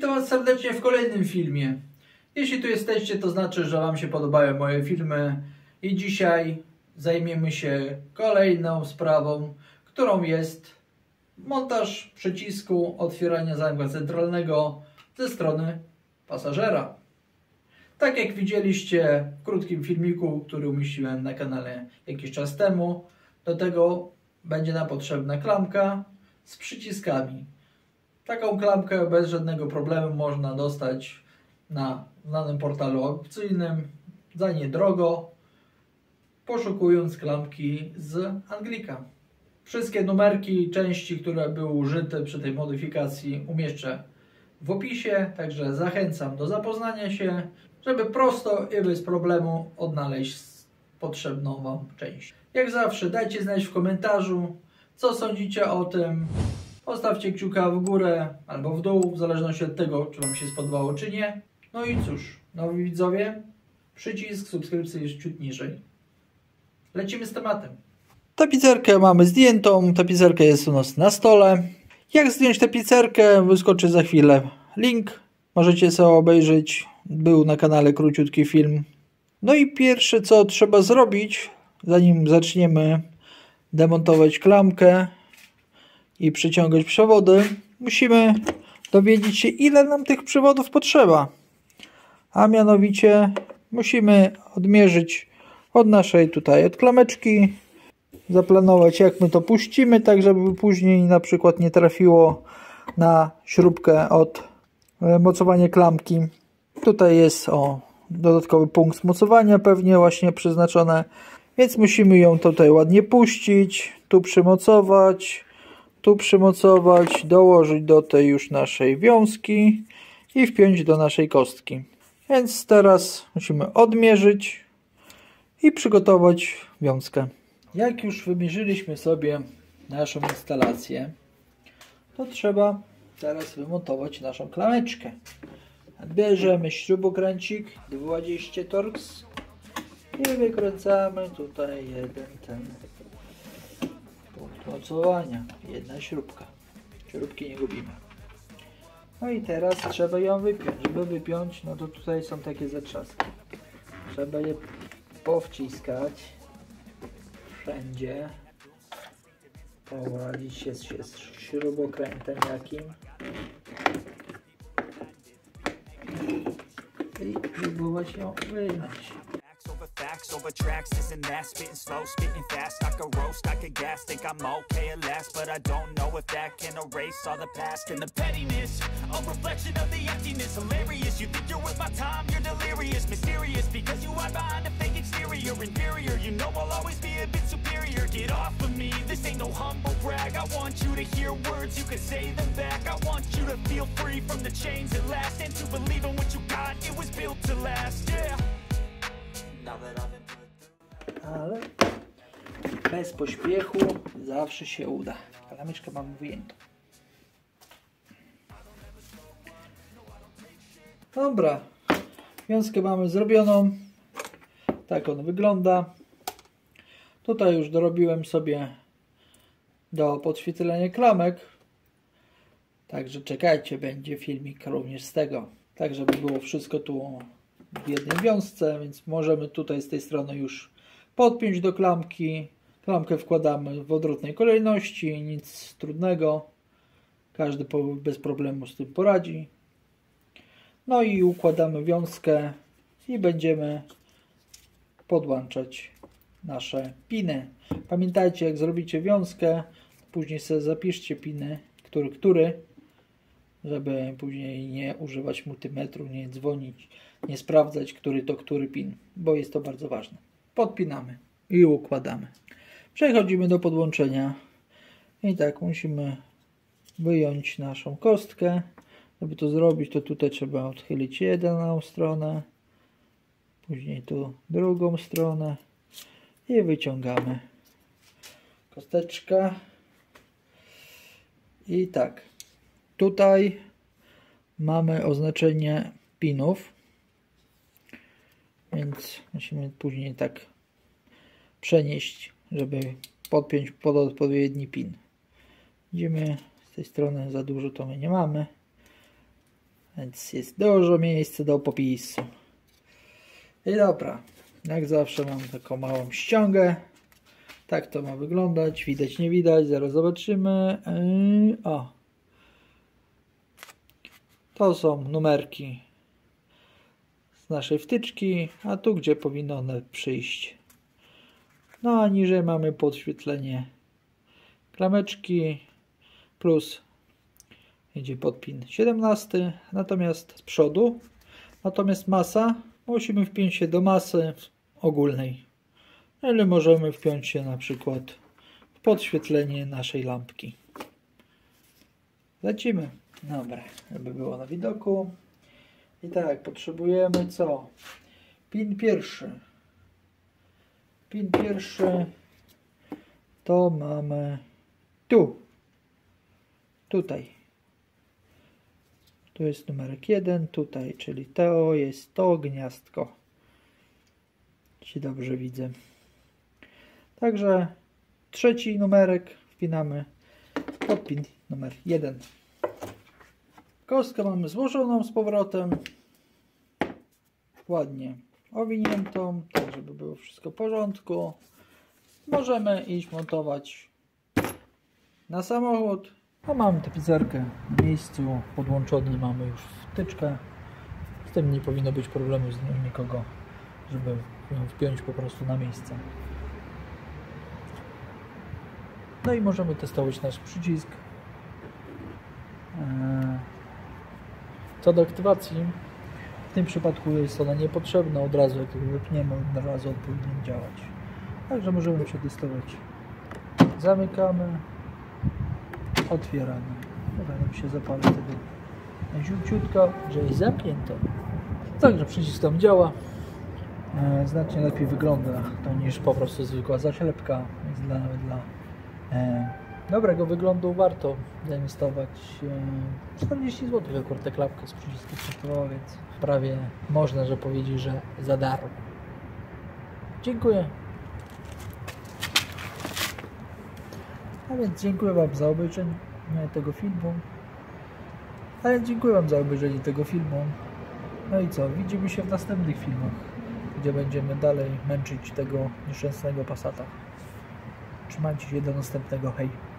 Witam Was serdecznie w kolejnym filmie. Jeśli tu jesteście, to znaczy, że Wam się podobają moje filmy i dzisiaj zajmiemy się kolejną sprawą, którą jest montaż przycisku otwierania zamka centralnego ze strony pasażera. Tak jak widzieliście w krótkim filmiku, który umieściłem na kanale jakiś czas temu, do tego będzie nam potrzebna klamka z przyciskami. Taką klamkę bez żadnego problemu można dostać na znanym portalu aukcyjnym za niedrogo, poszukując klamki z Anglika. Wszystkie numerki i części, które były użyte przy tej modyfikacji, umieszczę w opisie, także zachęcam do zapoznania się, żeby prosto i bez problemu odnaleźć potrzebną Wam część. Jak zawsze dajcie znać w komentarzu, co sądzicie o tym. Postawcie kciuka w górę albo w dół, w zależności od tego, czy Wam się spodobało, czy nie. No i cóż, nowi widzowie, przycisk subskrypcji jest ciut niżej. Lecimy z tematem. Tapicerkę mamy zdjętą, tapicerka jest u nas na stole. Jak zdjąć tapicerkę, wyskoczy za chwilę link. Możecie sobie obejrzeć, był na kanale króciutki film. No i pierwsze, co trzeba zrobić, zanim zaczniemy demontować klamkę i przyciągać przewody, musimy dowiedzieć się, ile nam tych przewodów potrzeba. A mianowicie musimy odmierzyć od naszej od klameczki, zaplanować, jak my to puścimy, tak żeby później na przykład nie trafiło na śrubkę od mocowania klamki. Tutaj jest dodatkowy punkt mocowania pewnie właśnie przeznaczone, więc musimy ją tutaj ładnie puścić, tu przymocować, dołożyć do tej już naszej wiązki i wpiąć do naszej kostki. Więc teraz musimy odmierzyć i przygotować wiązkę. Jak już wymierzyliśmy sobie naszą instalację, to trzeba teraz wymontować naszą klameczkę. Bierzemy śrubokręcik 20 Torx i wykręcamy tutaj jeden ten punkt mocowania. Jedna śrubka. Śrubki nie gubimy. No i teraz trzeba ją wypiąć. Żeby wypiąć, no to tutaj są takie zatrzaski. Trzeba je powciskać wszędzie. Poradzić się z śrubokrętem jakim. I próbować ją wyjąć. Over tracks, this and that, spitting slow, spitting fast. I could roast, I could gas, think I'm okay at last, but I don't know if that can erase all the past. And the pettiness, a reflection of the emptiness. Hilarious, you think you're worth my time, you're delirious. Mysterious, because you hide behind a fake exterior. Inferior, you know I'll always be a bit superior. Get off of me, this ain't no humble brag. I want you to hear words, you can say them back. I want you to feel free from the chains that last, and to believe in what you got, it was built to last, yeah. Ale bez pośpiechu zawsze się uda. Klameczkę mamy wyjętą. Dobra, wiązkę mamy zrobioną. Tak on wygląda. Tutaj już dorobiłem sobie do podświetlenia klamek. Także czekajcie, będzie filmik również z tego. Tak, żeby było wszystko tu w jednej wiązce, więc możemy tutaj z tej strony już podpiąć do klamki. Klamkę wkładamy w odwrotnej kolejności, nic trudnego. Każdy bez problemu z tym poradzi. No i układamy wiązkę i będziemy podłączać nasze piny. Pamiętajcie, jak zrobicie wiązkę, później sobie zapiszcie piny, który, żeby później nie używać multimetru, nie dzwonić, nie sprawdzać, który to który pin, bo jest to bardzo ważne. Podpinamy i układamy. Przechodzimy do podłączenia. I tak musimy wyjąć naszą kostkę. Żeby to zrobić, to tutaj trzeba odchylić jedną stronę, później tu drugą stronę i wyciągamy kosteczkę. I tak, tutaj mamy oznaczenie pinów, więc musimy później tak przenieść, żeby podpiąć pod odpowiedni pin. Widzimy z tej strony za dużo to my nie mamy, Więc jest dużo miejsca do popisu. I dobra, jak zawsze mam taką małą ściągę. Tak to ma wyglądać. Widać, nie widać. Zaraz zobaczymy. O. To są numerki z naszej wtyczki, a tu gdzie powinno one przyjść. No a niżej mamy podświetlenie klameczki plus idzie podpin 17, natomiast z przodu, natomiast masa, musimy wpiąć się do masy ogólnej. Ale możemy wpiąć się na przykład w podświetlenie naszej lampki. Lecimy. Dobra, żeby było na widoku. I tak, potrzebujemy co? Pin pierwszy. Pin pierwszy to mamy tu. Tutaj. Tu jest numerek 1, tutaj, czyli to jest to gniazdko. Jeśli dobrze widzę. Także trzeci numerek wpinamy pod pin numer 1. Kostkę mamy złożoną z powrotem. Ładnie owiniętą, tak żeby było wszystko w porządku. Możemy iść montować na samochód. A mamy tapicerkę w miejscu, podłączony mamy już wtyczkę. Z tym nie powinno być problemu z nią nikogo, żeby ją wpiąć po prostu na miejsce. No i możemy testować nasz przycisk. Co do aktywacji, w tym przypadku jest ona niepotrzebna, od razu jak ją wypniemy, od razu powinien działać. Także możemy przetestować. Zamykamy, otwieramy. Dobra, nam się zapali wtedy ziółciutko, że jest zamknięte. Także przycisk tam działa. Znacznie lepiej wygląda to niż po prostu zwykła zaślepka, więc nawet dla dobrego wyglądu warto zainwestować 40 zł akurat tę klapkę z przyciskiem kosztowała, więc prawie można, że powiedzieć, że za darmo. Dziękuję. A więc dziękuję Wam za obejrzenie tego filmu. No i co? Widzimy się w następnych filmach, gdzie będziemy dalej męczyć tego nieszczęsnego Passata. Trzymajcie się, do następnego. Hej!